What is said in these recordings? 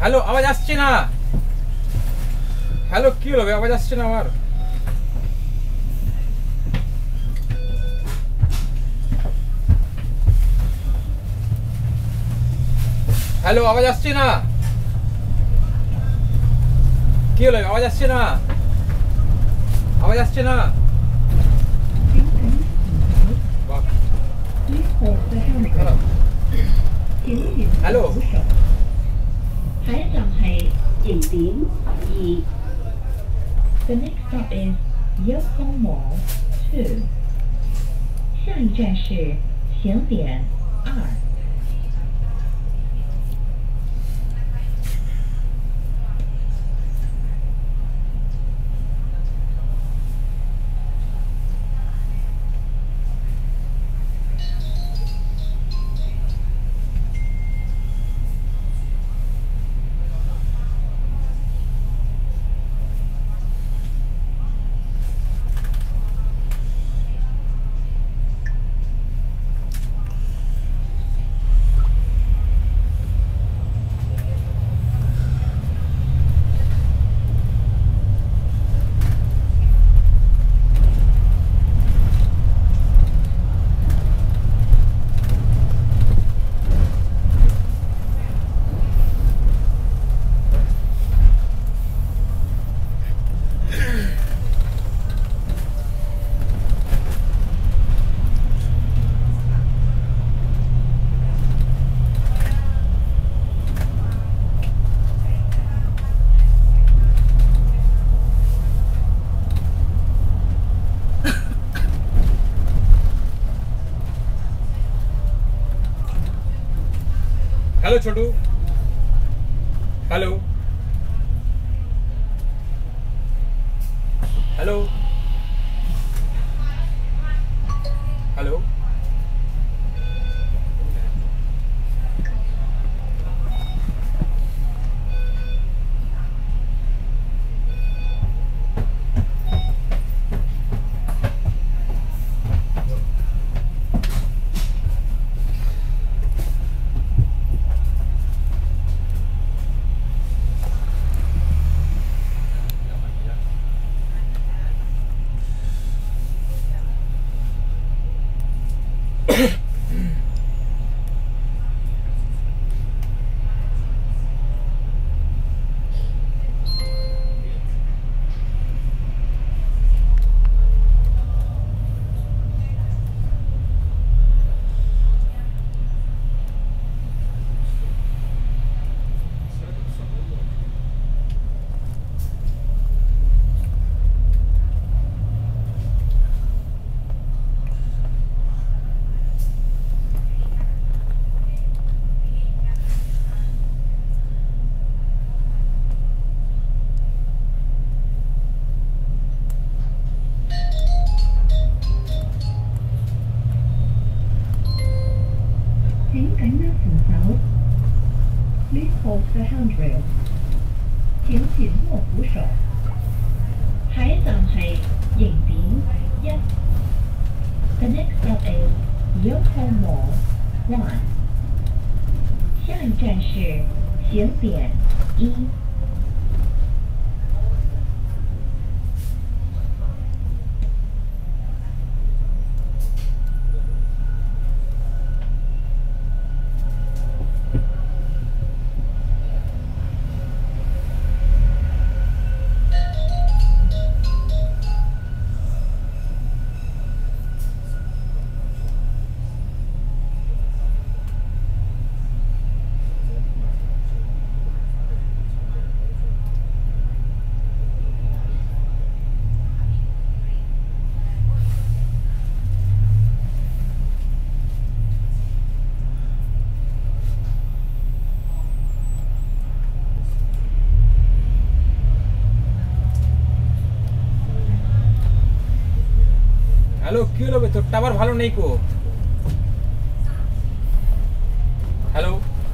Hello, আওয়াজ আসছে না। হ্যালো, কি হলো? আওয়াজ আসছে না আমার। হ্যালো, আওয়াজ আসছে না। কি হলো? আওয়াজ আসছে না, আওয়াজ আসছে না। Hello, The next stop is Yukon Mall 2. 下一站是行点2。 hello Chhotu, hello, hello, hello. Please hold the handrail. 請緊握扶手。下一站係迎點1。The next stop is Yukon Mall 1。下一站是行點1。 hello, কি হলো? তোর টাওয়ার ভালো নেই কো। হ্যালো,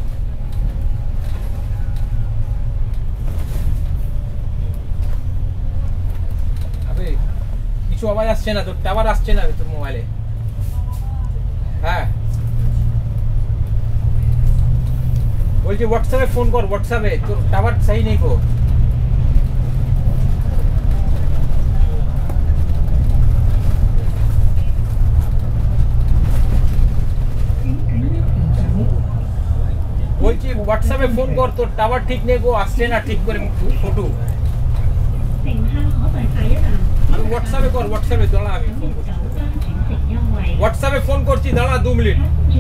আবে কিছু আওয়াজ আসছে না, তোর টাওয়ার আসছে না তোর মোবাইলে। হ্যাঁ, বলছি হোয়াটসঅ্যাপে ফোন কর, হোয়াটসঅ্যাপে তোর টাওয়ার সহি নেই গো। বলছি হোয়াটসঅ্যাপে ফোন কর, তোর টাওয়ার ঠিক নেই গো, আসছে না ঠিক করে ফটো। আমি হোয়াটসঅ্যাপে কর, হোয়াটসঅ্যাপে দাঁড়া, আমি ফোন করছি, হোয়াটসঅ্যাপে ফোন করছি, দাঁড়া 2 minute.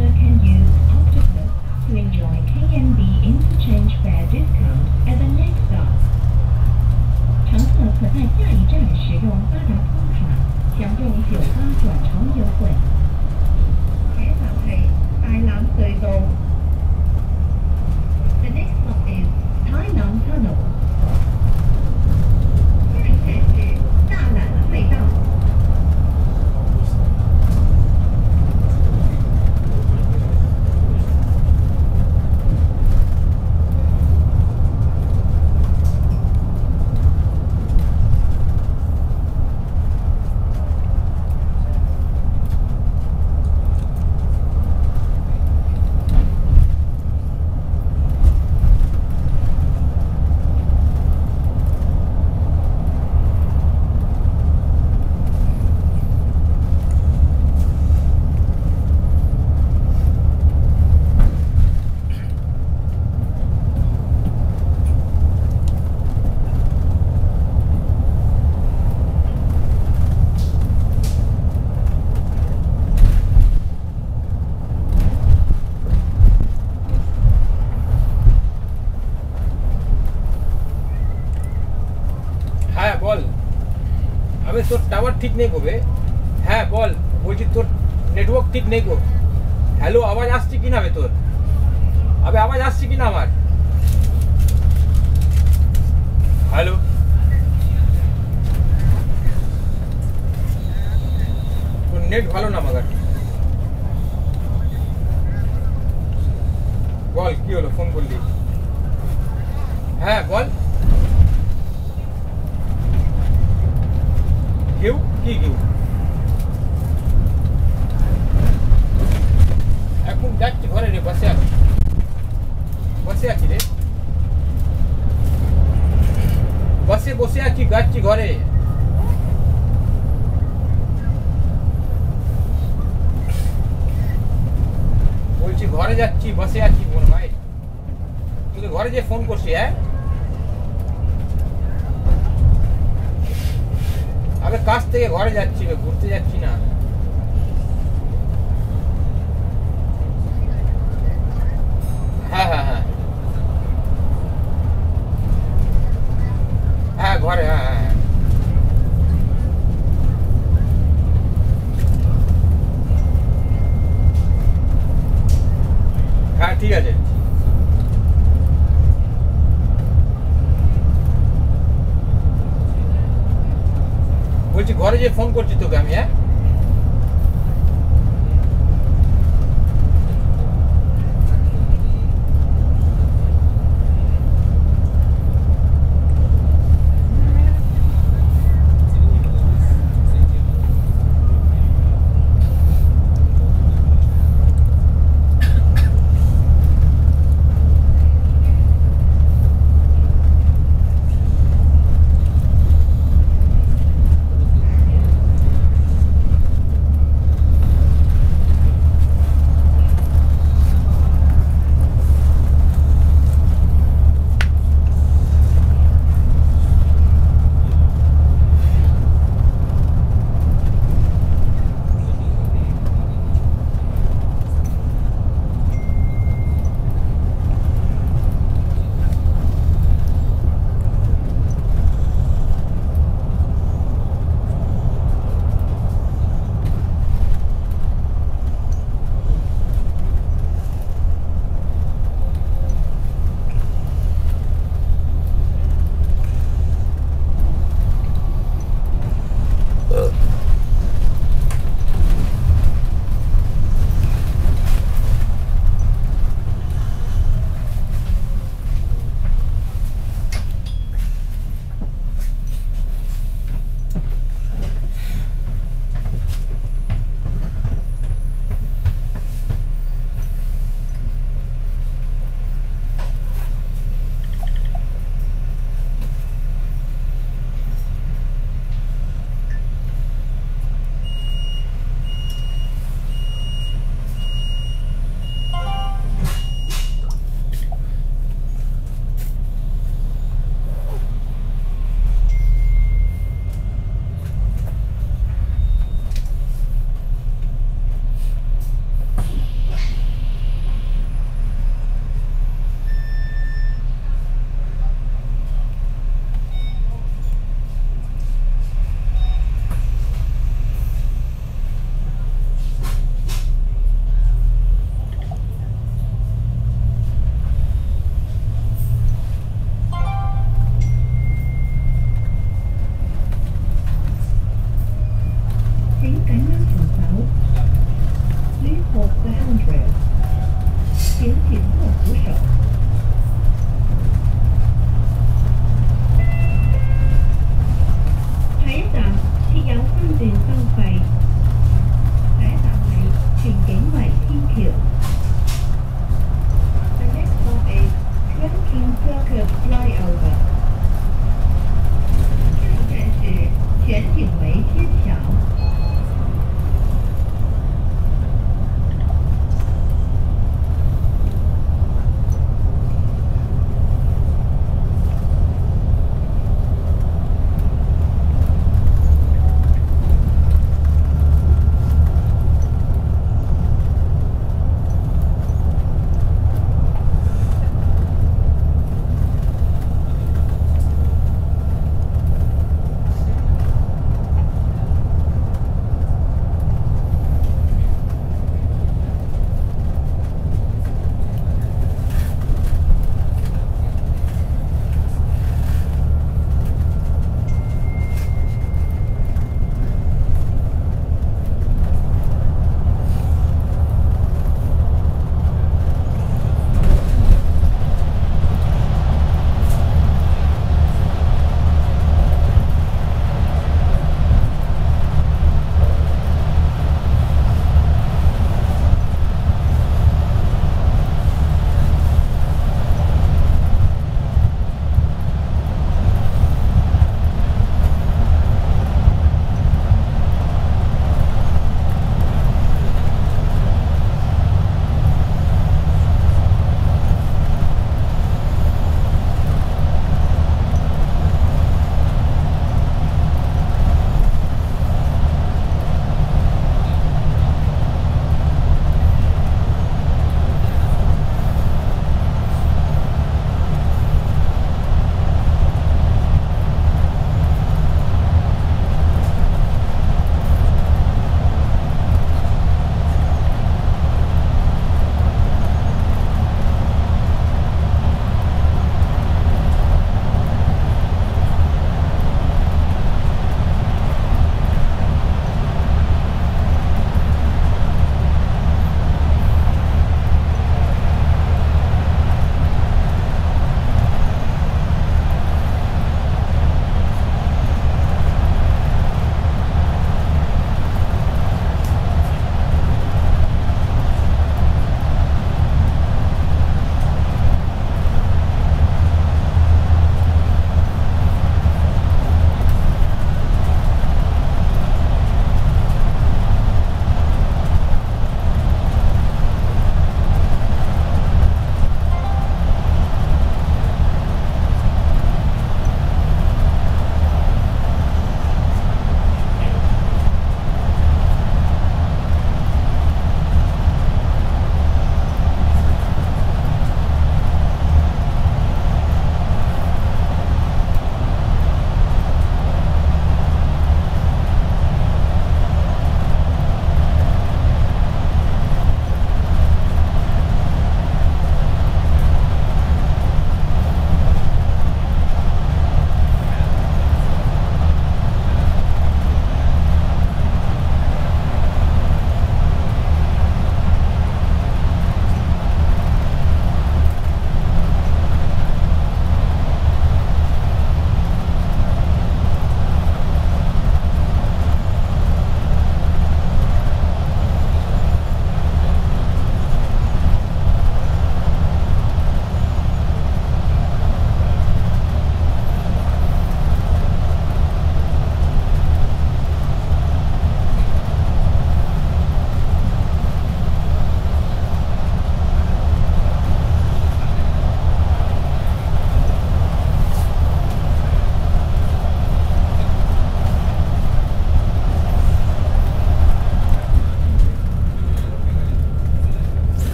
To enjoy KMB interchange fare discount at the next stop. 乘客可在下一站使用八达通卡享用98转乘优惠。下一站係大欖隧道。The next stop is 台南 Tunnel。下一站是大欖隧道。 তোর টাওয়ার ঠিক নেই গো বে। হ্যাঁ বল, বলছি তোর নেটওয়ার্ক ঠিক নেই গো। হ্যালো, আওয়াজ আসছে কিনা বে তোর? আবে আওয়াজ আসছে কিনা আমার? হ্যালো, তোর নেট ভালো না মাগার। বল কি হলো, ফোন করলি? হ্যাঁ বল। কেউ কি কেউ এখন যাচ্ছি ঘরে রে, বসে আছি, বসে আছি রে, বসে আছি, যাচ্ছি ঘরে। বলছি ঘরে যাচ্ছি, বসে আছি বোন ভাই। তুই ঘরে যে ফোন করছি? হ্যাঁ আবে কাজ থেকে ঘরে যাচ্ছি, ঘুরতে যাচ্ছি না। হ্যাঁ হ্যাঁ হ্যাঁ হ্যাঁ ঘরে, হ্যাঁ হ্যাঁ হ্যাঁ ঠিক আছে। বলছি ঘরে যে ফোন করছি তোকে আমি। হ্যাঁ